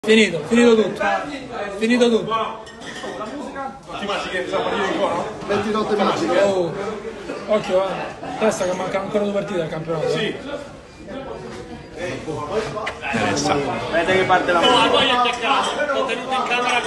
Finito tutto. Finito tutto. Ti mangi che sta partita in cuore? 29 minuti. Oh. Occhio, testa che mancano ancora 2 partite al campionato. Sì. Vedete che parte la No, poi è attaccato, ho tenuto in camera